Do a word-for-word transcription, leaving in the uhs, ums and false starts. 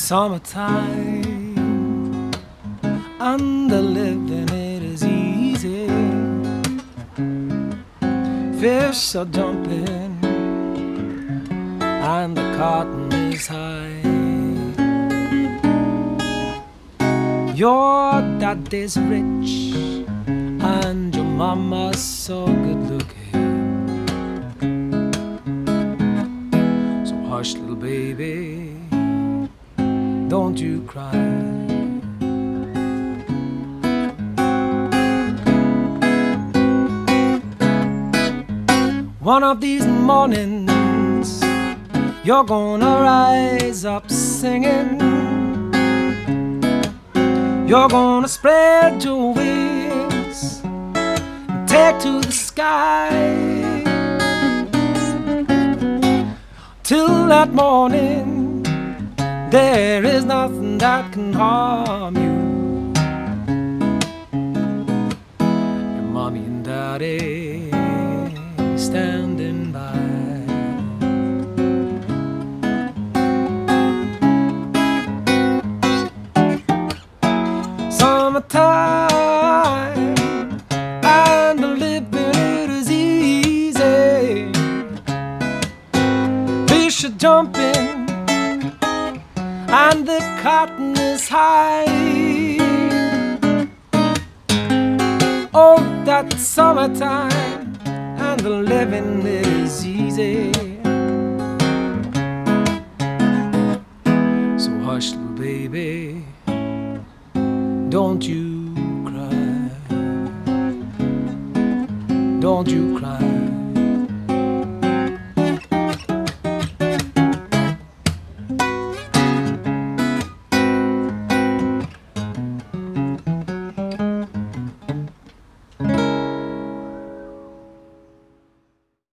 Summertime and the living it is easy. Fish are jumping and the cotton is high. Your daddy's rich and your mama's so good looking. So hush, little baby, don't you cry. One of these mornings you're gonna rise up singing. You're gonna spread your wings and take to the sky. Till that morning there is nothing that can harm you. Your mommy and daddy standing by. Summertime and the living it is easy. Fish are jumping and the cotton is high. Oh, that's summertime and the living is easy. So hush, little baby, don't you cry. Don't you cry.